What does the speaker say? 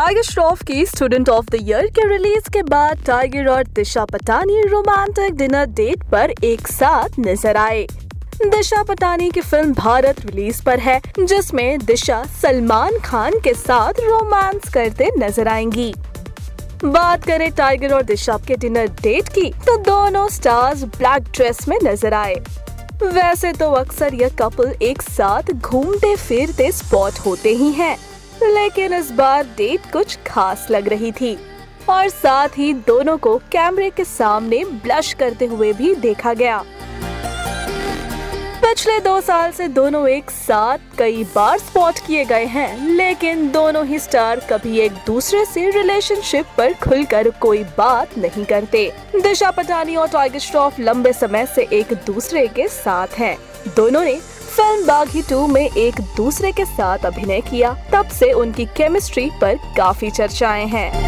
Tiger Shroff की student of the year के release के बाद टाइगर और Disha Patani romantic dinner date पर एक साथ नजर आए। दिशा पटानी की फिल्म भारत रिलीज पर है, जिसमें दिशा सलमान खान के साथ रोमांस करते नजर आएंगी। बात करें टाइगर और दिशा के डिनर डेट की, तो दोनों स्टार्स ब्लैक ड्रेस में नजर आए। वैसे तो अक्सर यह कपल एक साथ घूमते फिरते स्पॉट होते ही हैं, लेकिन इस बार डेट कुछ खास लग रही थी और साथ ही दोनों को कैमरे के सामने ब्लश करते हुए भी देखा गया। पिछले 2 साल से दोनों एक साथ कई बार स्पॉट किए गए हैं, लेकिन दोनों ही स्टार कभी एक दूसरे से रिलेशनशिप पर खुलकर कोई बात नहीं करते। दिशा पटानी और टाइगर श्रॉफ लंबे समय से एक दूसरे के साथ हैं। दोनों ने फिल्म बागी 2 में एक दूसरे के साथ अभिनय किया, तब से उनकी केमिस्ट्री पर काफी चर्चाएं हैं।